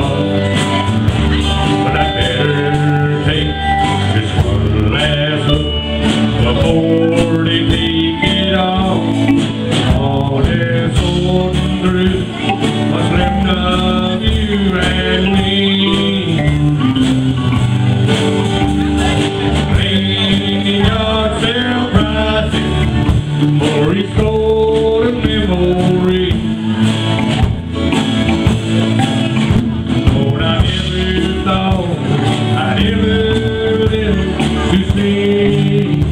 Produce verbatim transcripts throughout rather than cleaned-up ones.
home. But I better take just one last look before they take it off. All this old through what's left of you and me. Clean yourself right for each golden memory. Oh, I never thought I'd ever live to see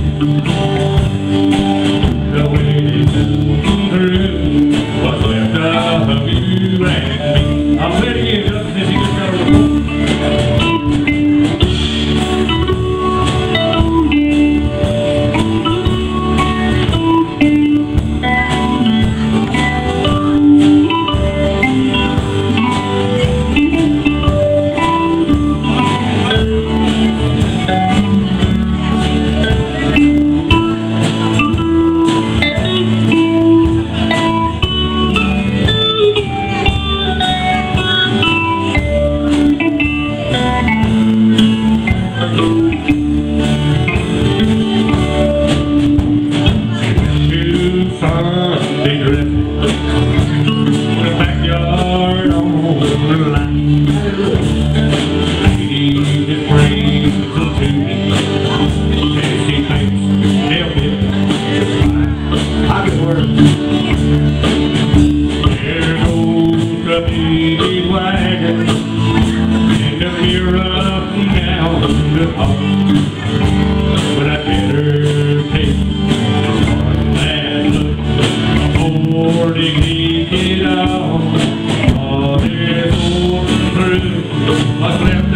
the way you through what's left of you and me. I'll play it again, Justin, if you can go. Sunday dress, with a backyard on the line. Lady that brings them to me, and she thinks they'll be just fine. I can work. There goes the big wagon, and the mirror up and down the hall. But I better take before they kick it off. All this old through what's left